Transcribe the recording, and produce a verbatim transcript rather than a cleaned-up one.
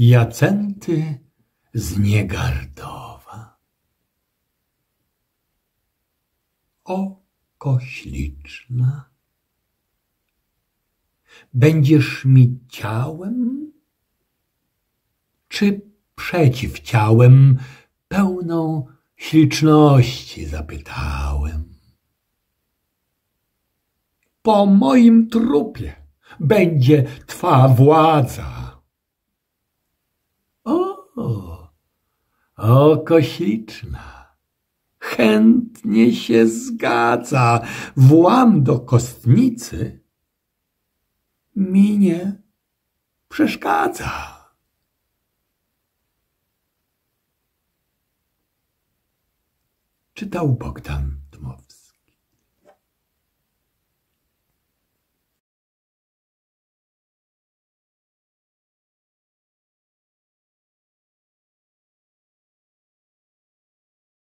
Jacenty z Niegardowa. Oko śliczna, będziesz mi ciałem, czy przeciw ciałem pełną śliczności zapytałem. Po moim trupie będzie twa władza. O, oko śliczna, chętnie się zgadza, włam do kostnicy mi nie przeszkadza. Czytał Bogdan